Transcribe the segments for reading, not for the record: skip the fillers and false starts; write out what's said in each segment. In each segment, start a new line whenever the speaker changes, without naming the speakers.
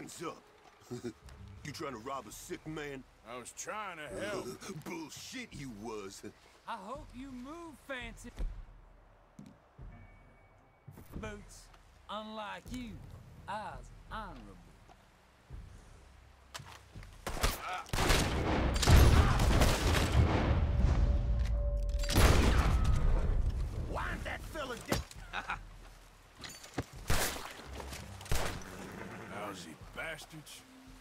Hands up. You trying to rob a sick man?
I was trying to help.
Bullshit you was.
I hope you move, fancy boots. Unlike you, I was honorable.
Wind that fella down.
Lousy bastards.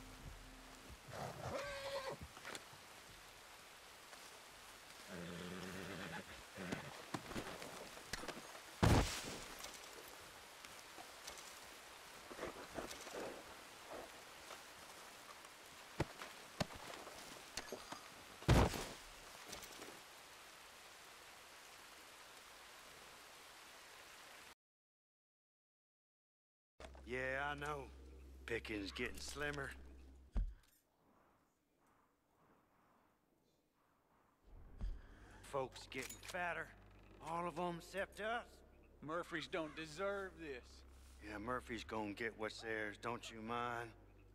Yeah, I know. Pickings getting slimmer. Folks getting fatter. All of them except us.
Murphys don't deserve this.
Yeah, Murphy's gonna get what's theirs, don't you mind?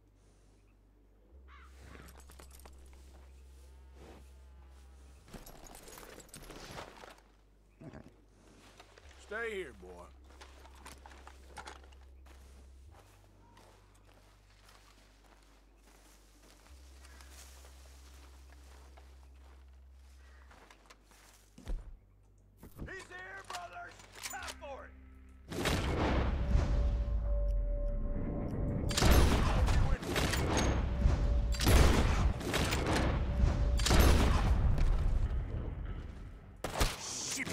Stay here, boy.
He's here, brothers! Time for it! Shit!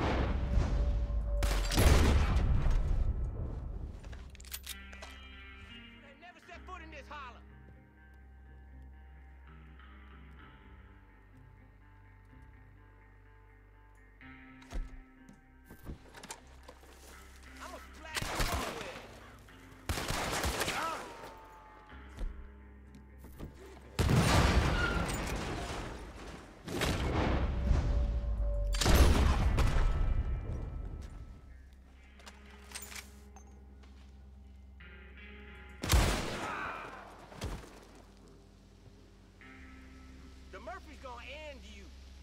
They never set foot in this holler. I'm a flat with. The Murphy's gonna end you.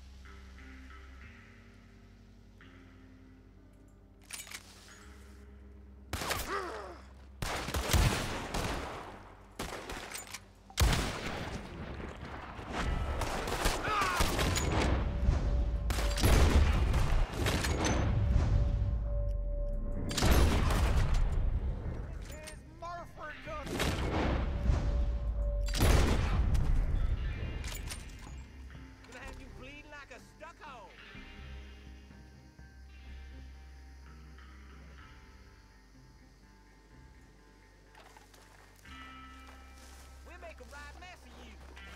It's Murphy gonna... Gonna have you bleeding like a stucco. We'll make a right mess of you.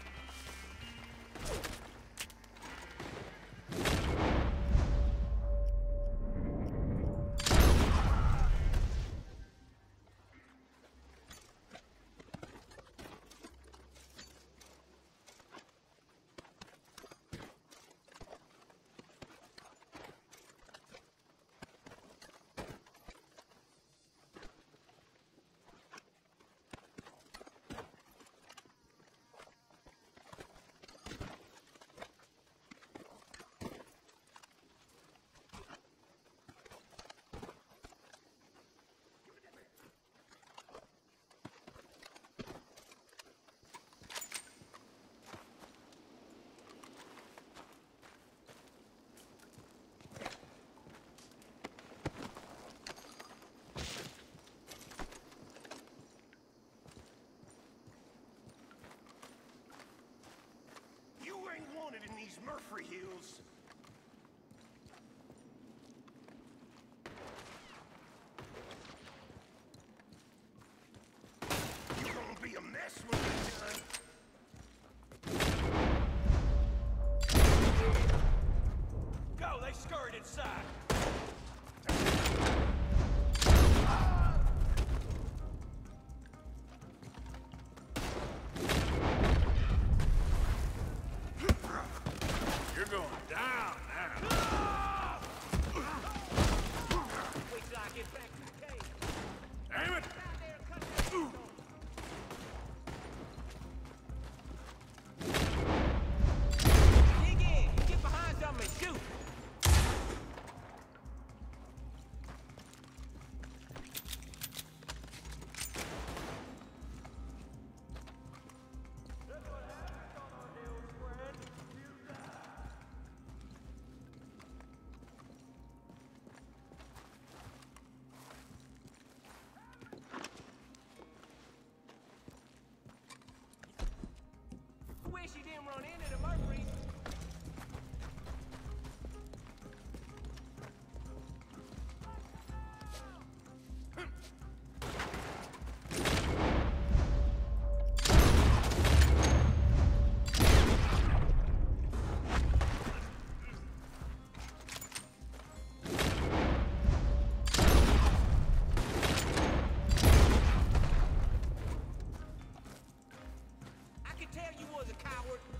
You ain't wanted in these Murphy Hills. You gonna be a mess when you're done. Go, they scurried inside.
You're going down now.
Wait till I get back to the cave.
Damn it!
Down there and cut that shit off. run into the Murphys. I could tell you was a coward